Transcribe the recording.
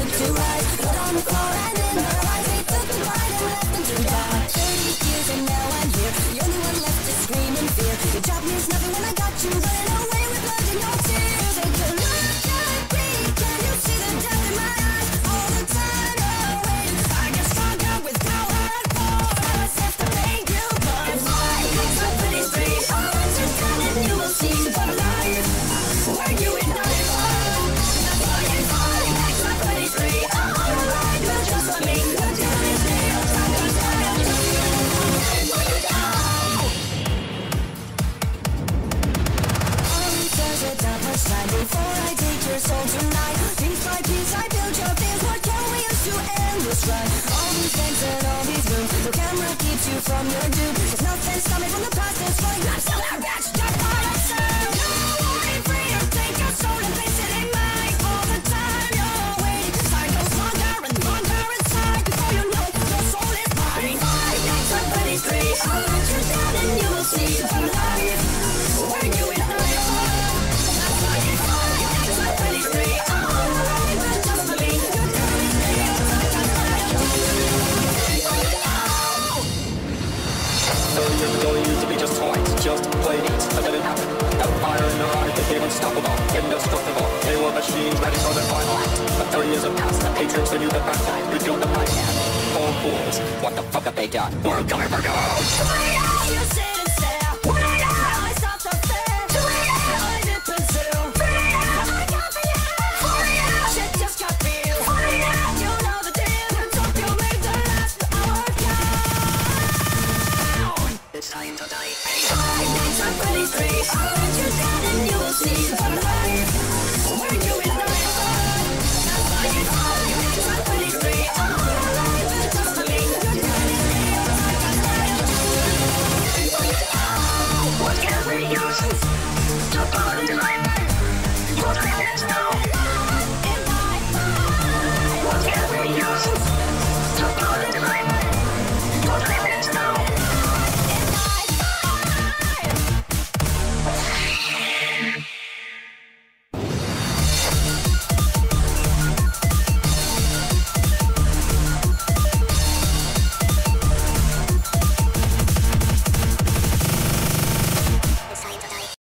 good to rise. Put on the floor and in her eyes, they took the pride and left them to die. 30 years and now I'm here, the only one left to scream in fear. Your job means nothing when I got you running away with blood in your tears. And you look at me, can you see the death in my eyes? All the time you're waiting, I get stronger with power and force. I must have to make you more. And why? Cause I'm pretty free. All once you're done and you will see what life where you and I are. That's why I'm falling back to my pretty free. All right, but just for me, the time is near. Time goes down to you. And when you go. Only says it that much time before I take your soul tonight. Piece by piece I build your things. What can we use to end this ride? All these things and all these rooms. The camera keeps you from your doom. There's nothing stopping from the past. It's fine. I'm still that bitch. Just what I say. You ain't free to take your soul and place it in mine. All the time you're waiting. Time goes longer and longer inside. Before you know your soul is mine. I think I'm pretty free. I'll let you down and you will see what life where you and I are. That's why I'm falling back to my pretty free. All right, but just for me, your time is near. Time goes down to you. Years ago you used to be just toys, just play dates, but then it happened. That fire in their eyes became unstoppable, indestructible. They were machines ready for their final act. But 30 years have passed, the patriots they knew the best time. We killed the podcast. All fools, what the fuck have they done? We're coming for you! You sit and stare.